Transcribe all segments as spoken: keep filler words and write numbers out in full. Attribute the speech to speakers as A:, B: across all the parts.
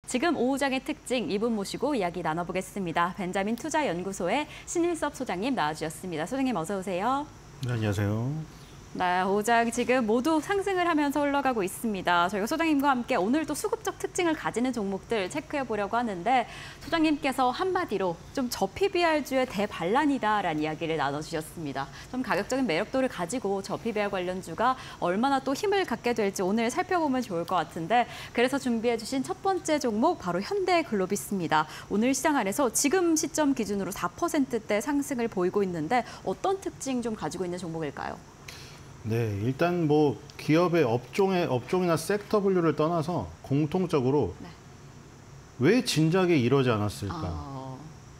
A: 지금 오후장의 특징 이분 모시고 이야기 나눠보겠습니다. 벤자민 투자연구소의 신일섭 소장님 나와주셨습니다. 소장님 어서 오세요.
B: 네, 안녕하세요.
A: 네, 오후장 지금 모두 상승을 하면서 흘러가고 있습니다. 저희가 소장님과 함께 오늘 또 수급적 특징을 가지는 종목들 체크해 보려고 하는데 소장님께서 한마디로 좀 저피비알주의 대반란이다라는 이야기를 나눠주셨습니다. 좀 가격적인 매력도를 가지고 저피비알 관련주가 얼마나 또 힘을 갖게 될지 오늘 살펴보면 좋을 것 같은데 그래서 준비해 주신 첫 번째 종목 바로 현대글로비스입니다. 오늘 시장 안에서 지금 시점 기준으로 사 퍼센트대 상승을 보이고 있는데 어떤 특징 좀 가지고 있는 종목일까요?
B: 네, 일단 뭐 기업의 업종의 업종이나 섹터 분류를 떠나서 공통적으로 네. 왜 진작에 이러지 않았을까? 아...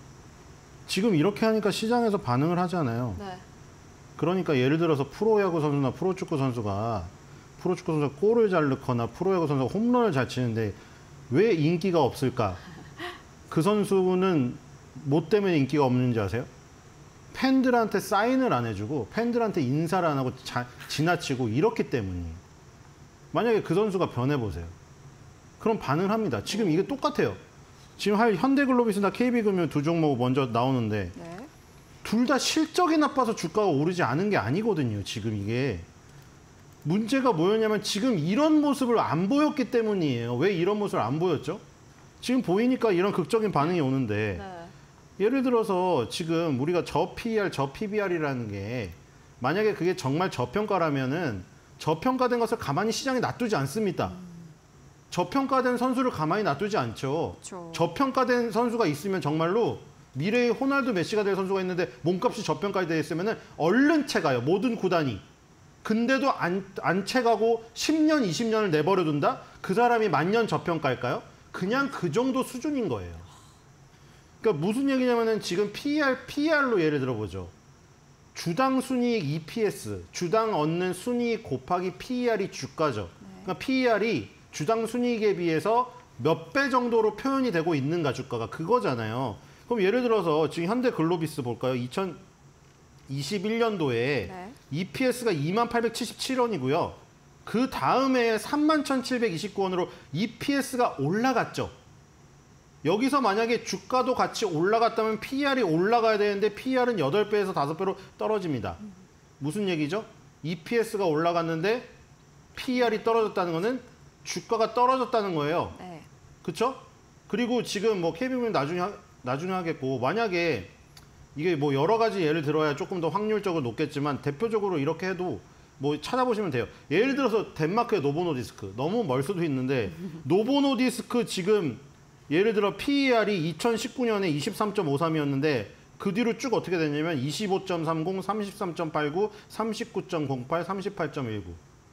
B: 지금 이렇게 하니까 시장에서 반응을 하잖아요. 네. 그러니까 예를 들어서 프로야구 선수나 프로축구 선수가 프로축구 선수가 골을 잘 넣거나 프로야구 선수가 홈런을 잘 치는데 왜 인기가 없을까? 그 선수는 뭐 때문에 인기가 없는지 아세요? 팬들한테 사인을 안 해주고 팬들한테 인사를 안 하고 자, 지나치고 이렇기 때문이에요. 만약에 그 선수가 변해보세요. 그럼 반응을 합니다. 지금 이게 똑같아요. 지금 할 현대글로비스나 케이비금융 두 종목 먼저 나오는데 네. 둘 다 실적이 나빠서 주가가 오르지 않은 게 아니거든요. 지금 이게. 문제가 뭐였냐면 지금 이런 모습을 안 보였기 때문이에요. 왜 이런 모습을 안 보였죠? 지금 보이니까 이런 극적인 반응이 오는데 네. 예를 들어서 지금 우리가 저피이알, 저피비알이라는 게 만약에 그게 정말 저평가라면은 저평가된 것을 가만히 시장에 놔두지 않습니다. 음. 저평가된 선수를 가만히 놔두지 않죠. 그렇죠. 저평가된 선수가 있으면 정말로 미래의 호날두 메시가 될 선수가 있는데 몸값이 저평가되어 있으면은 얼른 채가요. 모든 구단이. 근데도 안, 안 채가고 십 년, 이십 년을 내버려둔다? 그 사람이 만년 저평가일까요? 그냥 그 정도 수준인 거예요. 그러니까 무슨 얘기냐면은 지금 피이알, 피이알로 예를 들어보죠. 주당 순이익 이피에스, 주당 얻는 순이익 곱하기 피이알이 주가죠. 그러니까 피이알이 주당 순이익에 비해서 몇 배 정도로 표현이 되고 있는가 주가가 그거잖아요. 그럼 예를 들어서 지금 현대글로비스 볼까요? 이천이십일 년도에 네. 이피에스가 이만 팔백칠십칠 원이고요. 그 다음에 삼만 천칠백이십구 원으로 이피에스가 올라갔죠. 여기서 만약에 주가도 같이 올라갔다면 피이알이 올라가야 되는데 피이알은 여덟 배에서 다섯 배로 떨어집니다. 무슨 얘기죠? 이피에스가 올라갔는데 피이알이 떨어졌다는 거는 주가가 떨어졌다는 거예요. 네. 그렇죠? 그리고 지금 뭐 케이비금융 나중에 하, 나중에 하겠고 만약에 이게 뭐 여러 가지 예를 들어야 조금 더 확률적으로 높겠지만 대표적으로 이렇게 해도 뭐 찾아보시면 돼요. 예를 들어서 덴마크의 노보노디스크 너무 멀 수도 있는데 노보노디스크 지금 예를 들어 피이알이 이천십구 년에 이십삼 점 오삼이었는데 그 뒤로 쭉 어떻게 됐냐면 이십오 점 삼십, 삼십삼 점 팔구, 삼십구 점 공팔, 삼십팔 점 일구.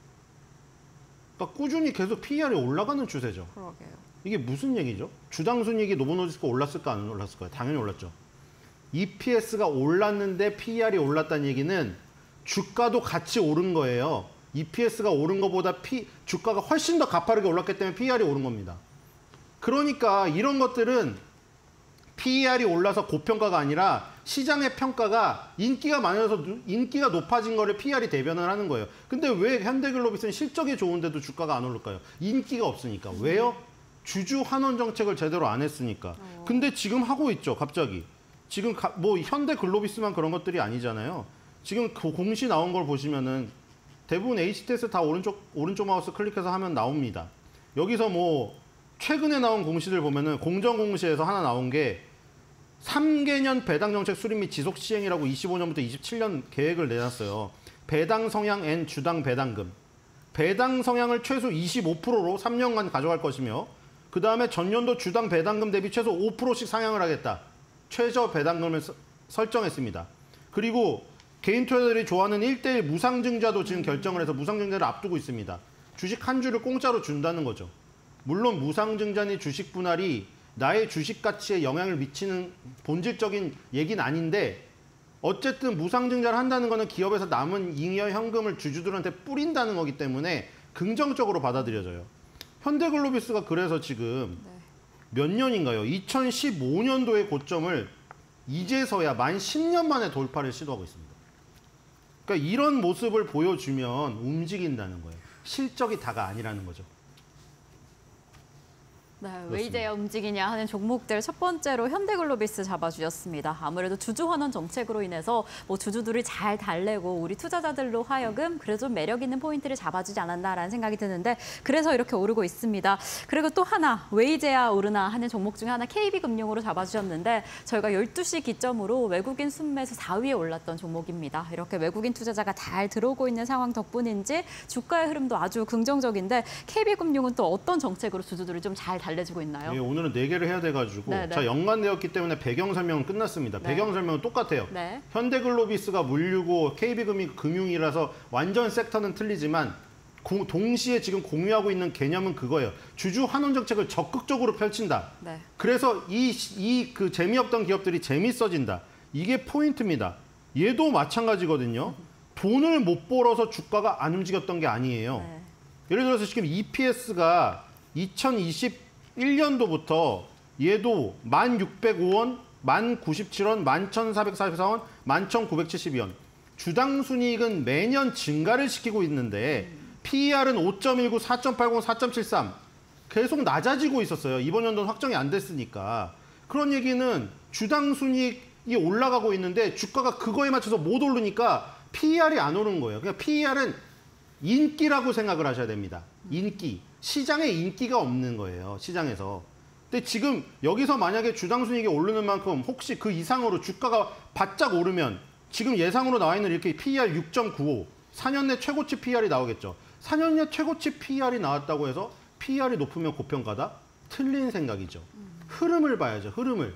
B: 그러니까 꾸준히 계속 피이알이 올라가는 추세죠.
A: 그러게요.
B: 이게 무슨 얘기죠? 주당 순이익이 노보노디스크가 올랐을까 안 올랐을까요? 당연히 올랐죠. 이피에스가 올랐는데 피이알이 올랐다는 얘기는 주가도 같이 오른 거예요. 이피에스가 오른 것보다 피, 주가가 훨씬 더 가파르게 올랐기 때문에 피이알이 오른 겁니다. 그러니까 이런 것들은 피이알이 올라서 고평가가 아니라 시장의 평가가 인기가 많아서 인기가 높아진 거를 피이알이 대변을 하는 거예요. 근데 왜 현대글로비스는 실적이 좋은데도 주가가 안 오를까요? 인기가 없으니까. 왜요? 주주 환원 정책을 제대로 안 했으니까. 근데 지금 하고 있죠, 갑자기. 지금 가, 뭐 현대글로비스만 그런 것들이 아니잖아요. 지금 그 공시 나온 걸 보시면은 대부분 에이치티에스 다 오른쪽 오른쪽 마우스 클릭해서 하면 나옵니다. 여기서 뭐 최근에 나온 공시들 보면은 공정공시에서 하나 나온 게 삼 개년 배당 정책 수립 및 지속 시행이라고 이십오 년부터 이십칠 년 계획을 내놨어요. 배당 성향 앤 주당 배당금. 배당 성향을 최소 이십오 퍼센트로 삼 년간 가져갈 것이며 그 다음에 전년도 주당 배당금 대비 최소 오 퍼센트씩 상향을 하겠다. 최저 배당금을 서, 설정했습니다. 그리고 개인 투자자들이 좋아하는 일 대일 무상증자도 지금 결정을 해서 무상증자를 앞두고 있습니다. 주식 한 주를 공짜로 준다는 거죠. 물론 무상증자니 주식 분할이 나의 주식 가치에 영향을 미치는 본질적인 얘기는 아닌데 어쨌든 무상증자를 한다는 거는 기업에서 남은 잉여 현금을 주주들한테 뿌린다는 거기 때문에 긍정적으로 받아들여져요. 현대글로비스가 그래서 지금 네. 몇 년인가요? 이천십오 년도의 고점을 이제서야 만 십 년 만에 돌파를 시도하고 있습니다. 그러니까 이런 모습을 보여주면 움직인다는 거예요. 실적이 다가 아니라는 거죠.
A: 네, 왜 이제야 움직이냐 하는 종목들 첫 번째로 현대글로비스 잡아주셨습니다. 아무래도 주주환원 정책으로 인해서 뭐 주주들이 잘 달래고 우리 투자자들로 하여금 그래도 좀 매력 있는 포인트를 잡아주지 않았나라는 생각이 드는데 그래서 이렇게 오르고 있습니다. 그리고 또 하나 왜 이제야 오르나 하는 종목 중에 하나 케이비금융으로 잡아주셨는데 저희가 열두 시 기점으로 외국인 순매수 사 위에 올랐던 종목입니다. 이렇게 외국인 투자자가 잘 들어오고 있는 상황 덕분인지 주가의 흐름도 아주 긍정적인데 케이비금융은 또 어떤 정책으로 주주들을 좀 잘 달래주고 있나요?
B: 예, 오늘은 네 개를 해야 돼가지고
A: 네네.
B: 자 연관되었기 때문에 배경 설명은 끝났습니다.
A: 네.
B: 배경 설명은 똑같아요.
A: 네.
B: 현대글로비스가 물류고 케이비금융이 금융이라서 완전 섹터는 틀리지만 고, 동시에 지금 공유하고 있는 개념은 그거예요. 주주 환원 정책을 적극적으로 펼친다.
A: 네.
B: 그래서 이 이 그 재미없던 기업들이 재밌어진다. 이게 포인트입니다. 얘도 마찬가지거든요. 돈을 못 벌어서 주가가 안 움직였던 게 아니에요.
A: 네.
B: 예를 들어서 지금 이피에스가 이천이십일 년도부터 얘도 만 육백오 원, 만 구십칠 원, 만 천사백사십사 원, 만 천구백칠십이 원. 주당 순이익은 매년 증가를 시키고 있는데 피이알은 오 점 일구, 사 점 팔공, 사 점 칠삼 계속 낮아지고 있었어요. 이번 연도는 확정이 안 됐으니까. 그런 얘기는 주당 순이익이 올라가고 있는데 주가가 그거에 맞춰서 못 오르니까 피이알이 안 오른 거예요. 그러니까 피이알은 인기라고 생각을 하셔야 됩니다. 인기. 시장에 인기가 없는 거예요. 시장에서. 근데 지금 여기서 만약에 주당 순이익이 오르는 만큼 혹시 그 이상으로 주가가 바짝 오르면 지금 예상으로 나와 있는 이렇게 피이알 육 점 구오, 사 년 내 최고치 피이알이 나오겠죠. 사 년 내 최고치 피이알이 나왔다고 해서 피이알이 높으면 고평가다? 틀린 생각이죠. 흐름을 봐야죠. 흐름을.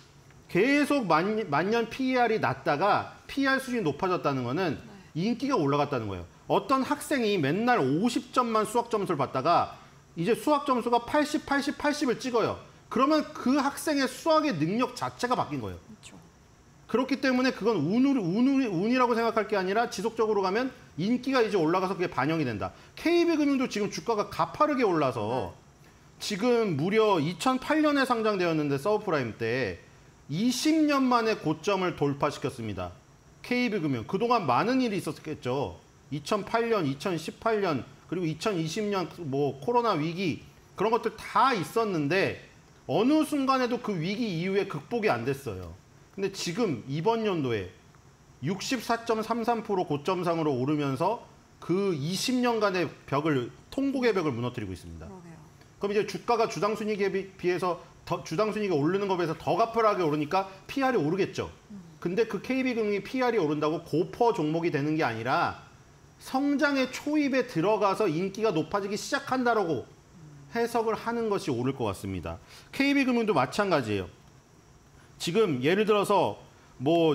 B: 계속 만, 만년 피이알이 낮다가 피이알 수준이 높아졌다는 거는 인기가 올라갔다는 거예요. 어떤 학생이 맨날 오십 점만 수학 점수를 받다가 이제 수학 점수가 팔십, 팔십, 팔십을 찍어요. 그러면 그 학생의 수학의 능력 자체가 바뀐 거예요.
A: 그렇죠.
B: 그렇기 때문에 그건 운, 운, 운이라고 생각할 게 아니라 지속적으로 가면 인기가 이제 올라가서 그게 반영이 된다. 케이비금융도 지금 주가가 가파르게 올라서 지금 무려 이천팔 년에 상장되었는데 서브프라임 때 이십 년 만에 고점을 돌파시켰습니다. 케이비금융. 그동안 많은 일이 있었겠죠. 이천팔 년, 이천십팔 년, 그리고 이천이십 년 뭐 코로나 위기 그런 것들 다 있었는데 어느 순간에도 그 위기 이후에 극복이 안 됐어요. 근데 지금 이번 연도에 육십사 점 삼삼 퍼센트 고점상으로 오르면서 그 이십 년간의 벽을 통곡의 벽을 무너뜨리고 있습니다.
A: 그러게요.
B: 그럼 이제 주가가 주당 순이익에 비해서 더, 주당 순이익이 오르는 것에 비해서 더 가파르게 오르니까 피이알이 오르겠죠. 근데 그 케이비금융이 피이알이 오른다고 고퍼 종목이 되는 게 아니라 성장의 초입에 들어가서 인기가 높아지기 시작한다라고 해석을 하는 것이 옳을 것 같습니다. 케이비금융도 마찬가지예요. 지금 예를 들어서 뭐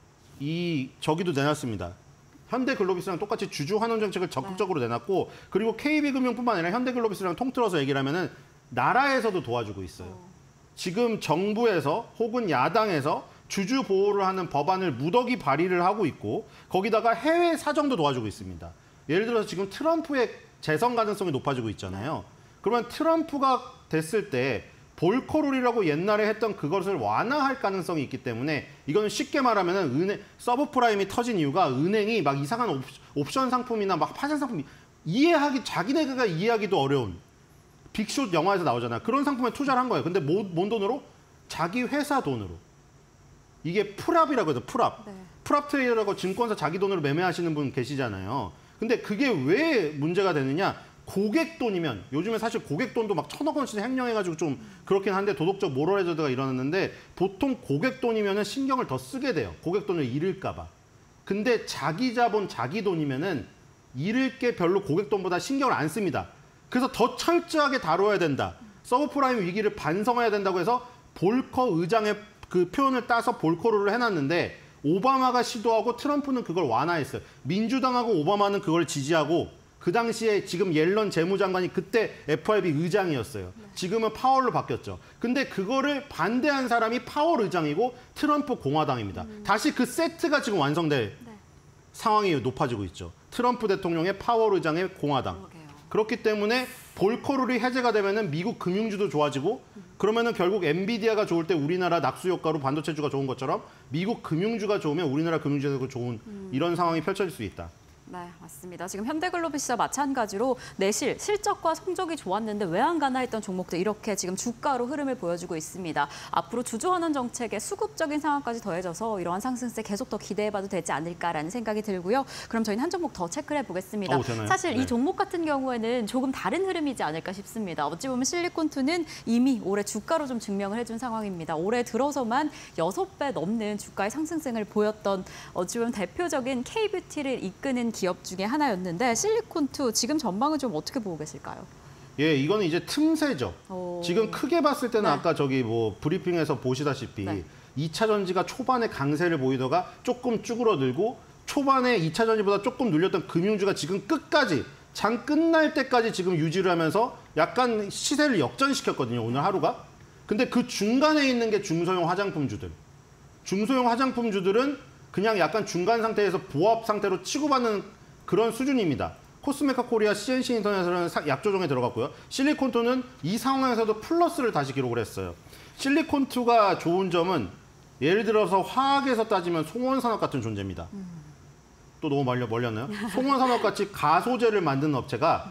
B: 이 저기도 내놨습니다. 현대글로비스랑 똑같이 주주 환원 정책을 적극적으로 내놨고 그리고 케이비금융뿐만 아니라 현대글로비스랑 통틀어서 얘기를 하면은 나라에서도 도와주고 있어요. 지금 정부에서 혹은 야당에서 주주 보호를 하는 법안을 무더기 발의를 하고 있고 거기다가 해외 사정도 도와주고 있습니다. 예를 들어서 지금 트럼프의 재선 가능성이 높아지고 있잖아요. 그러면 트럼프가 됐을 때 볼커룰이라고 옛날에 했던 그것을 완화할 가능성이 있기 때문에 이거는 쉽게 말하면 은행 서브프라임이 터진 이유가 은행이 막 이상한 옵션 상품이나 막 파생 상품 이해하기 자기네가 이해하기도 어려운 빅숏 영화에서 나오잖아요. 그런 상품에 투자를 한 거예요. 근데 뭔, 뭔 돈으로? 자기 회사 돈으로. 이게 풀압이라고 해서 풀압. 네. 풀압 트레이더라고 증권사 자기 돈으로 매매하시는 분 계시잖아요. 근데 그게 왜 문제가 되느냐? 고객 돈이면 요즘에 사실 고객 돈도 막 천억 원씩 횡령해가지고 좀 그렇긴 한데 도덕적 모럴 해저드가 일어났는데 보통 고객 돈이면은 신경을 더 쓰게 돼요. 고객 돈을 잃을까 봐. 근데 자기 자본 자기 돈이면은 잃을 게 별로 고객 돈보다 신경을 안 씁니다. 그래서 더 철저하게 다뤄야 된다. 서브프라임 위기를 반성해야 된다고 해서 볼커 의장의 그 표현을 따서 볼커룰을 해놨는데 오바마가 시도하고 트럼프는 그걸 완화했어요. 민주당하고 오바마는 그걸 지지하고 그 당시에 지금 옐런 재무장관이 그때 에프알비 의장이었어요. 지금은 파월로 바뀌었죠. 근데 그거를 반대한 사람이 파월 의장이고 트럼프 공화당입니다. 음. 다시 그 세트가 지금 완성될 네. 상황이 높아지고 있죠. 트럼프 대통령의 파월 의장의 공화당. 그러게요. 그렇기 때문에 볼커룰이 해제가 되면은 미국 금융주도 좋아지고 음. 그러면은 결국 엔비디아가 좋을 때 우리나라 낙수 효과로 반도체주가 좋은 것처럼 미국 금융주가 좋으면 우리나라 금융주가 좋은 음. 이런 상황이 펼쳐질 수 있다.
A: 네, 맞습니다. 지금 현대글로비스와 마찬가지로 내실, 실적과 성적이 좋았는데 왜 안 가나 했던 종목도 이렇게 지금 주가로 흐름을 보여주고 있습니다. 앞으로 주주환원 정책의 수급적인 상황까지 더해져서 이러한 상승세 계속 더 기대해봐도 되지 않을까라는 생각이 들고요. 그럼 저희는 한 종목 더 체크를 해보겠습니다.
B: 어, 되나요?
A: 사실
B: 네.
A: 이 종목 같은 경우에는 조금 다른 흐름이지 않을까 싶습니다. 어찌 보면 실리콘투는 이미 올해 주가로 좀 증명을 해준 상황입니다. 올해 들어서만 여섯 배 넘는 주가의 상승세를 보였던 어찌 보면 대표적인 K뷰티를 이끄는 기업 중에 하나였는데 실리콘투 지금 전망은 좀 어떻게 보고 계실까요?
B: 예, 이거는 이제 틈새죠.
A: 오.
B: 지금 크게 봤을 때는
A: 네.
B: 아까 저기 뭐 브리핑에서 보시다시피
A: 네.
B: 이 차 전지가 초반에 강세를 보이다가 조금 쭈그러들고 초반에 이 차 전지보다 조금 눌렸던 금융주가 지금 끝까지 장 끝날 때까지 지금 유지를 하면서 약간 시세를 역전시켰거든요, 오늘 하루가. 근데 그 중간에 있는 게 중소형 화장품주들. 중소형 화장품주들은 그냥 약간 중간 상태에서 보합 상태로 치고받는 그런 수준입니다. 코스메카 코리아, 씨엔씨 인터넷은 약조정에 들어갔고요. 실리콘투는 이 상황에서도 플러스를 다시 기록을 했어요. 실리콘투가 좋은 점은 예를 들어서 화학에서 따지면 송원산업 같은 존재입니다. 음. 또 너무 멀리, 멀렸나요? 송원산업같이 가소제를 만드는 업체가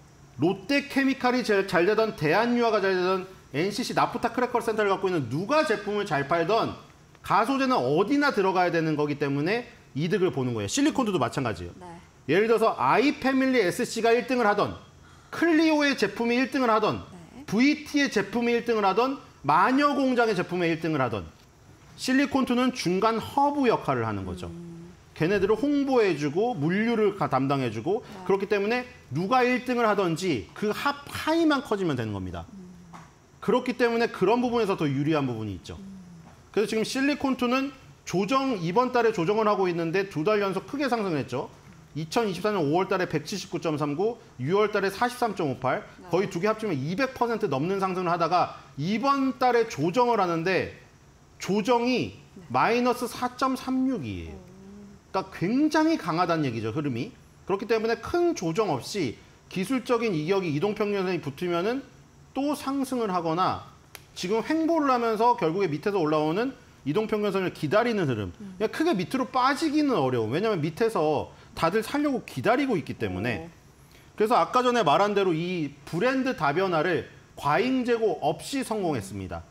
B: 롯데케미칼이 제일 잘 되던 대한유화가 잘 되던 엔씨씨 나프타 크래커 센터를 갖고 있는 누가 제품을 잘 팔던 가소제는 어디나 들어가야 되는 거기 때문에 이득을 보는 거예요. 실리콘투도 마찬가지예요. 네. 예를 들어서 아이패밀리 에스씨가 일 등을 하던 클리오의 제품이 일 등을 하던 네. 브이티의 제품이 일 등을 하던 마녀공장의 제품이 일 등을 하던 실리콘투는 중간 허브 역할을 하는 거죠. 음. 걔네들을 홍보해주고 물류를 담당해주고 네. 그렇기 때문에 누가 일 등을 하든지 그 합 하이만 커지면 되는 겁니다. 음. 그렇기 때문에 그런 부분에서 더 유리한 부분이 있죠. 음. 그래서 지금 실리콘투는 조정 이번 달에 조정을 하고 있는데 두 달 연속 크게 상승했죠. 이천이십사 년 오월 달에 백칠십구 점 삼구, 유월 달에 사십삼 점 오팔, 거의 두 개 합치면 이백 퍼센트 넘는 상승을 하다가 이번 달에 조정을 하는데 조정이 마이너스 사 점 삼육이에요. 그러니까 굉장히 강하다는 얘기죠, 흐름이. 그렇기 때문에 큰 조정 없이 기술적인 이격이 이동평균선이 붙으면은 또 상승을 하거나 지금 횡보를 하면서 결국에 밑에서 올라오는 이동평균선을 기다리는 흐름. 그냥 크게 밑으로 빠지기는 어려워. 왜냐하면 밑에서 다들 살려고 기다리고 있기 때문에. 오. 그래서 아까 전에 말한 대로 이 브랜드 다변화를 과잉 재고 없이 성공했습니다.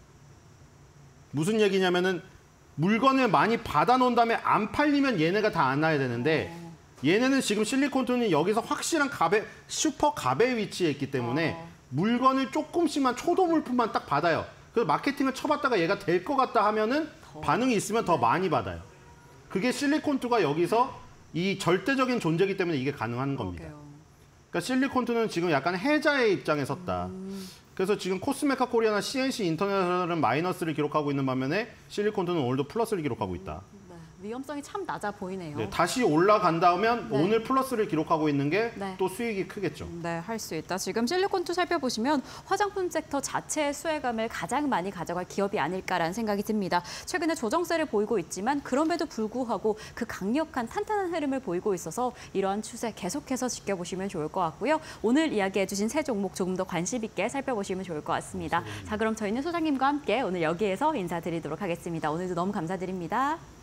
B: 무슨 얘기냐면은 물건을 많이 받아놓은 다음에 안 팔리면 얘네가 다 안 나야 되는데 오. 얘네는 지금 실리콘투는 여기서 확실한 갑의 슈퍼 갑의 위치에 있기 때문에 오. 물건을 조금씩만 초도 물품만 딱 받아요. 그래서 마케팅을 쳐봤다가 얘가 될 것 같다 하면은 더. 반응이 있으면 더 네. 많이 받아요. 그게 실리콘투가 여기서 이 절대적인 존재이기 때문에 이게 가능한 겁니다. 그러게요. 그러니까 실리콘투는 지금 약간 해자의 입장에 섰다. 음. 그래서 지금 코스메카 코리아나 씨엔씨 인터넷은 마이너스를 기록하고 있는 반면에 실리콘투는 오늘도 플러스를 기록하고 있다.
A: 네, 위험성이 참 낮아 보이네요.
B: 네, 다시 올라간다면 네. 오늘 플러스를 기록하고 있는 게 또 네. 수익이 크겠죠.
A: 네, 할 수 있다. 지금 실리콘투 살펴보시면 화장품 섹터 자체의 수혜감을 가장 많이 가져갈 기업이 아닐까라는 생각이 듭니다. 최근에 조정세를 보이고 있지만 그럼에도 불구하고 그 강력한 탄탄한 흐름을 보이고 있어서 이러한 추세 계속해서 지켜보시면 좋을 것 같고요. 오늘 이야기해 주신 세 종목 조금 더 관심 있게 살펴보시면 좋을 것 같습니다. 자, 그럼 저희는 소장님과 함께 오늘 여기에서 인사드리도록 하겠습니다. 오늘도 너무 감사드립니다.